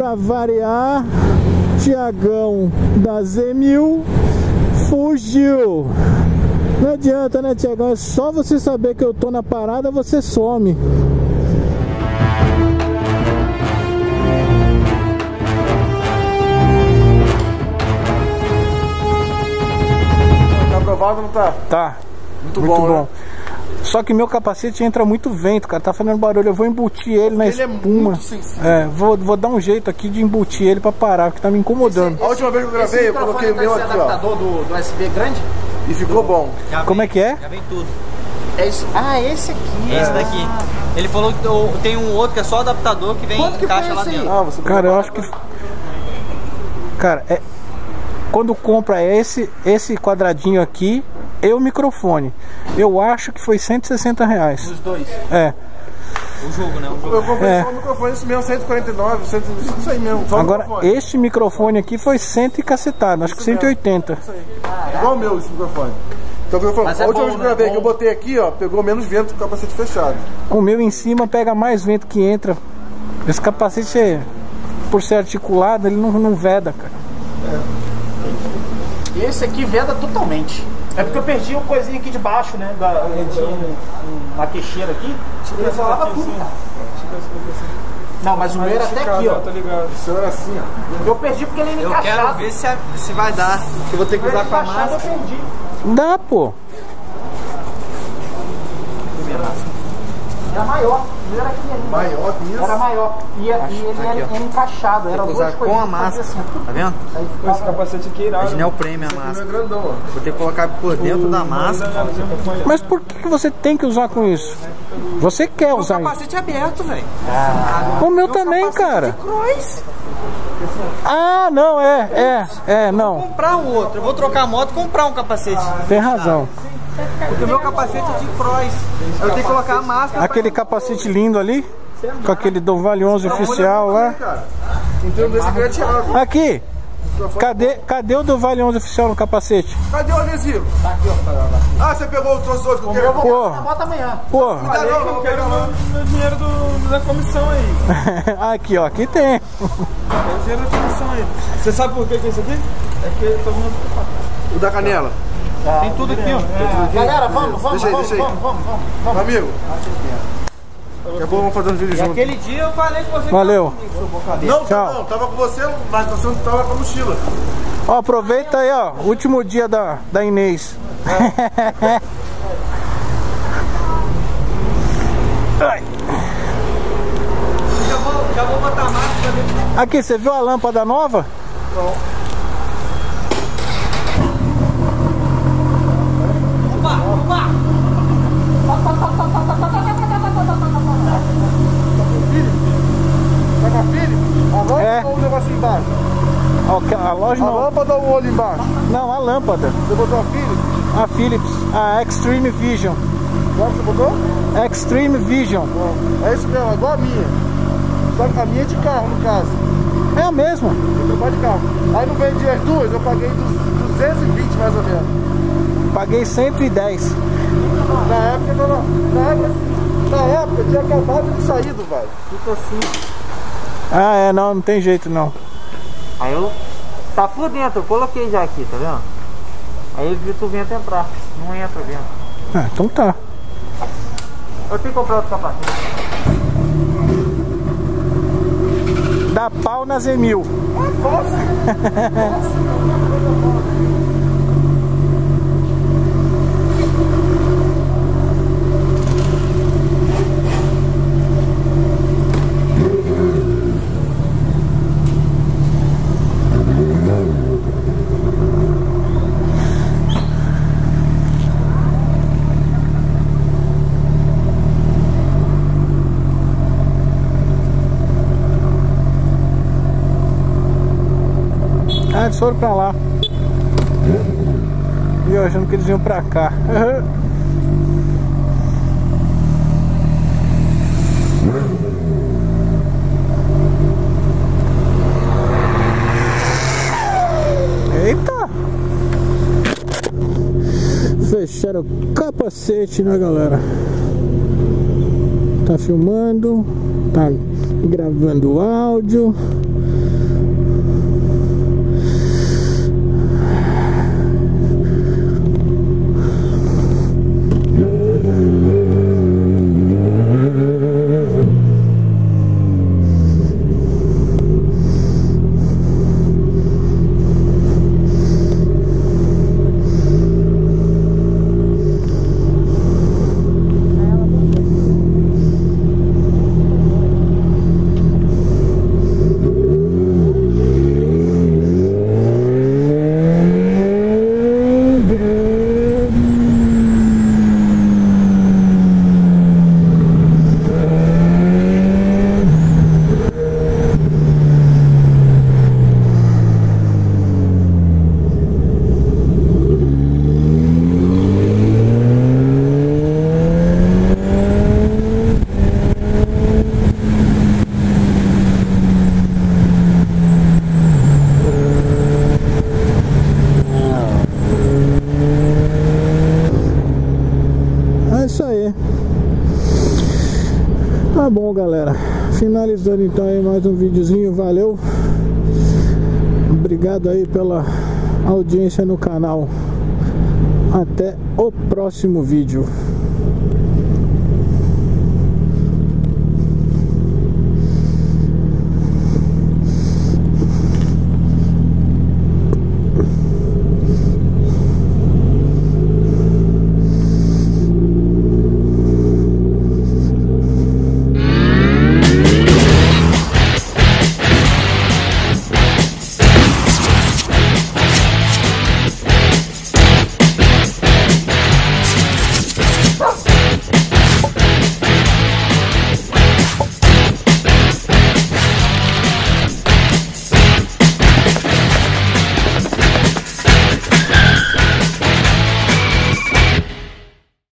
pra variar, Tiagão da Z1000 fugiu. Não adianta, né, Tiagão? É só você saber que eu tô na parada, você some. Tá aprovado, não tá? Tá. Muito bom. Né? Só que meu capacete entra muito vento, cara. Tá fazendo barulho. Eu vou embutir ele na espuma. Ele é muito sensível. Vou dar um jeito aqui de embutir ele pra parar, porque tá me incomodando. A última vez que eu gravei, eu coloquei o meu aqui, ó. Adaptador do USB grande? E ficou bom. Como é que é? Já vem tudo. É isso. Ah, esse aqui. Esse daqui. Ele falou que tem um outro que é só adaptador que vem Quanto que encaixa foi lá esse aí? dentro. Ah, você Cara, eu acho que... Cara, quando compra esse quadradinho aqui e o microfone, eu acho que foi R$160. Os dois. É. O jogo, né? O jogo. Eu comprei só o microfone, esse mesmo, 149, isso aí mesmo. Só Agora, o microfone. este microfone aqui foi 100 e cacetado, acho que 180. Isso aí. Igual o meu, esse microfone. Então, Mas a é última bom, vez que eu né? gravei, que eu botei aqui, ó, pegou menos vento com o capacete fechado. O meu em cima pega mais vento que entra. Esse capacete, por ser articulado, ele não veda, cara. Esse aqui veda totalmente. É porque eu perdi uma coisinha aqui de baixo, né? Uma queixeira aqui. Eu falava tudo, cara. Não, mas o meu era até aqui, ó. Tá ligado? O seu era assim, ó. Eu perdi porque ele era Eu encaixado. quero ver se vai dar. Que eu vou ter que usar com a Encaixado, máscara. eu perdi. Dá, pô. Era maior. O meu era aqui ainda. Maior que isso. Era maior. E ele era encaixado. Era Vou duas usar coisas. com a máscara. Assim. Tá vendo? Esse capacete aqui é irado. É de neoprene a Não é máscara. grandão, ó. Vou ter que colocar por dentro da máscara. Mas por que você tem que usar com isso? Você quer O usar isso? capacete é aberto, velho. O meu também, cara. Cross. Ah, não, não. Vou comprar um outro. Eu vou trocar a moto e comprar um capacete. Tem razão. Porque o meu capacete é de cross. Eu tenho que colocar a máscara. Aquele capacete lindo ali, com aquele do Vale 11 oficial lá. Então desse aqui é Thiago. Aqui, cadê o do Vale 11 oficial no capacete? Cadê o adesivo? Tá aqui, ó. Ah, você pegou o troço outro que eu quero? Pô, Na moto amanhã. pô. Não, eu quero Meu dinheiro da comissão aí. Aqui, ó, aqui tem. É o dinheiro da comissão aí. Você sabe por que é isso aqui? É que todo mundo o da canela. Tem tudo aqui, ó. Galera, vamos. Deixa aí. Amigo. Daqui a pouco vamos fazer um vídeo junto. Aquele dia eu falei que você Valeu. Não, Tchau. não, tava com você, mas você não tava com a mochila. Ó, aproveita aí, ó, último dia da Inês. Ai. Já vou botar a máscara dentro. Aqui, você viu a lâmpada nova? Não. Opa! Tá com a Philips? A lâmpada É. ou o negócio embaixo? A loja A não. lâmpada ou o olho embaixo? Não, a lâmpada. Você botou a Philips? A Philips, a Extreme Vision. Qual que você botou? Extreme Vision. É isso mesmo, é igual a minha. Só que a minha é de carro, no caso. É a mesma. Eu trabalho de carro. Aí não vendi as duas, eu paguei 220 mais ou menos. Paguei 110. Na época tinha acabado de saído, velho. Fica assim. Ah, não tem jeito não. Aí eu... Tá por dentro, eu coloquei já aqui, tá vendo? Aí eu vi o vento entrar. Não entra o vento. Ah, então tá. Eu tenho que comprar outro capacete. Dá pau na Z1000. Ah, eles foram pra lá. E eu achando que eles iam pra cá. Eita! Fecharam o capacete, né, galera? Tá filmando, tá gravando o áudio. Tá bom, galera. Finalizando então aí mais um videozinho. Valeu. Obrigado aí pela audiência no canal. Até o próximo vídeo.